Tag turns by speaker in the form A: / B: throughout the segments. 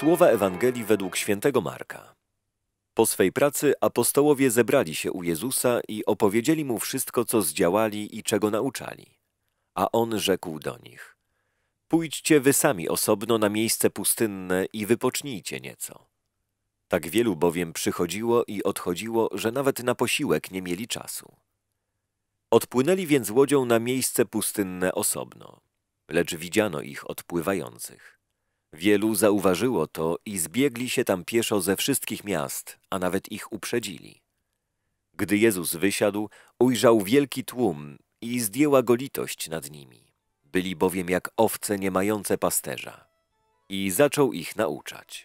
A: Słowa Ewangelii według świętego Marka. Po swej pracy apostołowie zebrali się u Jezusa i opowiedzieli Mu wszystko, co zdziałali i czego nauczali. A On rzekł do nich: Pójdźcie wy sami osobno na miejsce pustynne i wypocznijcie nieco. Tak wielu bowiem przychodziło i odchodziło, że nawet na posiłek nie mieli czasu. Odpłynęli więc łodzią na miejsce pustynne osobno, lecz widziano ich odpływających. Wielu zauważyło to i zbiegli się tam pieszo ze wszystkich miast, a nawet ich uprzedzili. Gdy Jezus wysiadł, ujrzał wielki tłum i zdjęła go litość nad nimi. Byli bowiem jak owce nie mające pasterza. I zaczął ich nauczać.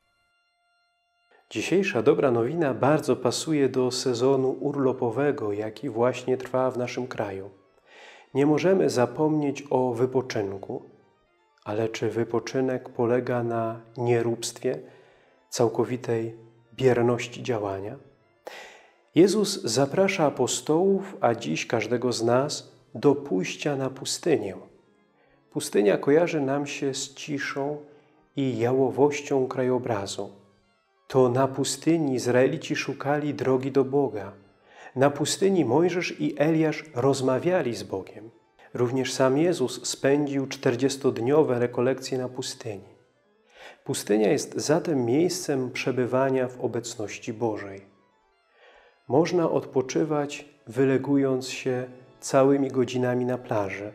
B: Dzisiejsza dobra nowina bardzo pasuje do sezonu urlopowego, jaki właśnie trwa w naszym kraju. Nie możemy zapomnieć o wypoczynku, ale czy wypoczynek polega na nieróbstwie, całkowitej bierności działania? Jezus zaprasza apostołów, a dziś każdego z nas, do pójścia na pustynię. Pustynia kojarzy nam się z ciszą i jałowością krajobrazu. To na pustyni Izraelici szukali drogi do Boga. Na pustyni Mojżesz i Eliasz rozmawiali z Bogiem. Również sam Jezus spędził 40-dniowe rekolekcje na pustyni. Pustynia jest zatem miejscem przebywania w obecności Bożej. Można odpoczywać, wylegując się całymi godzinami na plaży,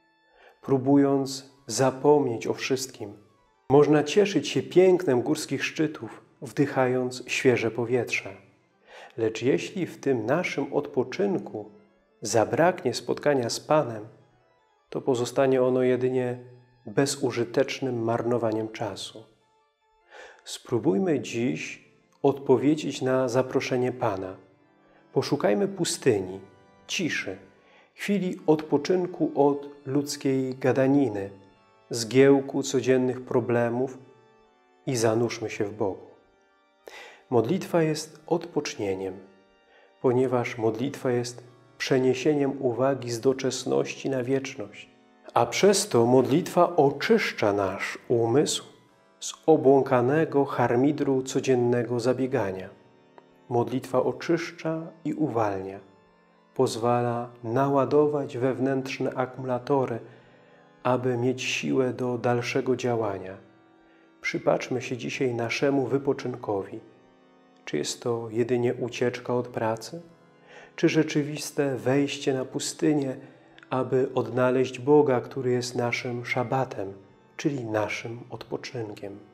B: próbując zapomnieć o wszystkim. Można cieszyć się pięknem górskich szczytów, wdychając świeże powietrze. Lecz jeśli w tym naszym odpoczynku zabraknie spotkania z Panem, to pozostanie ono jedynie bezużytecznym marnowaniem czasu. Spróbujmy dziś odpowiedzieć na zaproszenie Pana. Poszukajmy pustyni, ciszy, chwili odpoczynku od ludzkiej gadaniny, zgiełku codziennych problemów i zanurzmy się w Bogu. Modlitwa jest odpocznieniem, ponieważ modlitwa jest przeniesieniem uwagi z doczesności na wieczność. A przez to modlitwa oczyszcza nasz umysł z obłąkanego harmidru codziennego zabiegania. Modlitwa oczyszcza i uwalnia. Pozwala naładować wewnętrzne akumulatory, aby mieć siłę do dalszego działania. Przypatrzmy się dzisiaj naszemu wypoczynkowi. Czy jest to jedynie ucieczka od pracy? Czy rzeczywiste wejście na pustynię, aby odnaleźć Boga, który jest naszym szabatem, czyli naszym odpoczynkiem?